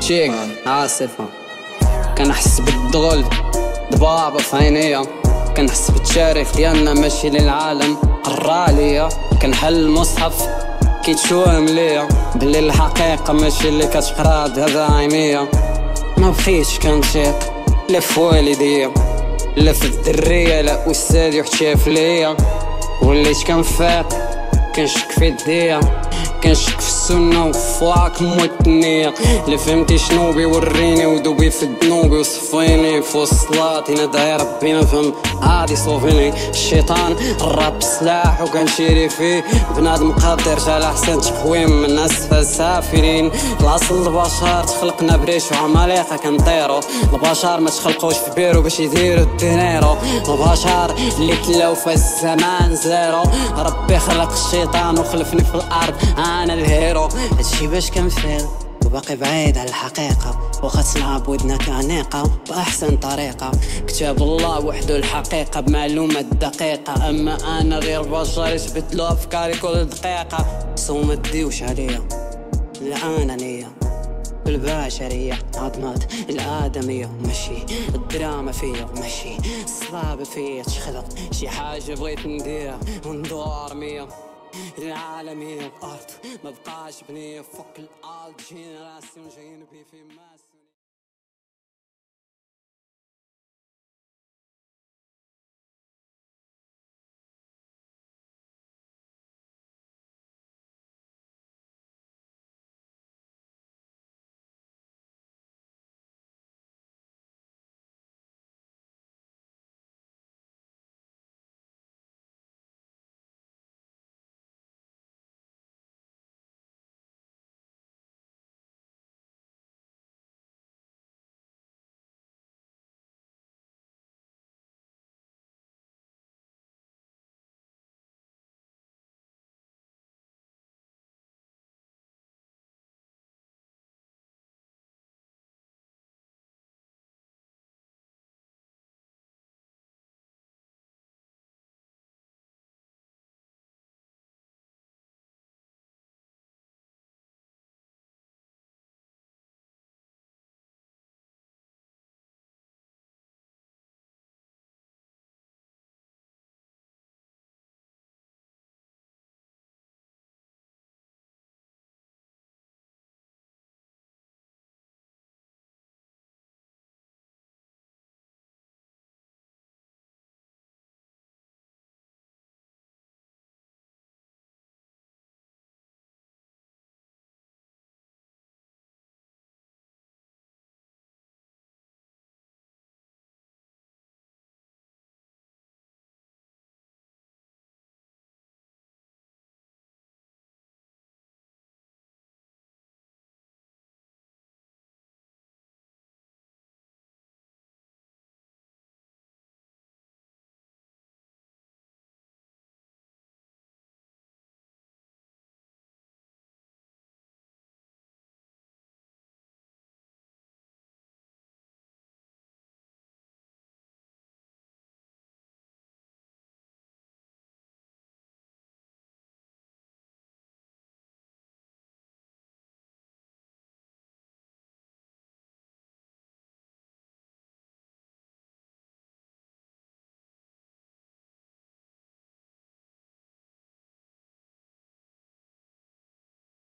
تشيك عاصفة. كنحس بالدغل ضبابة في عينيا، كنحس بالتاريخ ديالنا ماشي للعالم قرا عليا. كنحل المصحف كيتشوهم ليا بلي الحقيقة ماشي اللي كتقرا بهذا عينيا. ما بقيتش كنثيق لا في والديا لا في الدرية لا أستاذ يحتاف ليا. وليت كنفيق كنشك في يديا، كنشك في السنة وفواك موت النية. اللي فهمتي شنو بيوريني ودوبي في ذنوبي وصفيني في الصلاة ندعي ربي نفهم عادي صوفيني. الشيطان الراب سلاح وكنشيري فيه بنادم قادر على حسن تقويم من اسفل سافلين. الاصل البشر تخلقنا بريش وعمالقة كنطيرو، البشر ما تخلقوش في بيرو باش يديرو الدينيرو. البشر اللي تلاو في الزمان زيرو، ربي خلق الشيطان وخلفني في الارض انا الهيرو. هادشي باش كنفيل وباقي بعيد على الحقيقة، واخا تسمعها بودنك عنيقة بأحسن طريقة. كتاب الله وحده الحقيقة بمعلومات دقيقة، أما أنا غير بشر يتبدلو أفكاري كل دقيقة. سو مديوش عليا الأنانية بالبشرية، عظمات الآدمية ماشي الدراما فيا، ماشي الصلابة فيا تخلق شي حاجة بغيت نديرها وندور مية. العالمية بأرض ما بقاش بنية فوق الأرض، جينيراسيون جايين بي في ماس.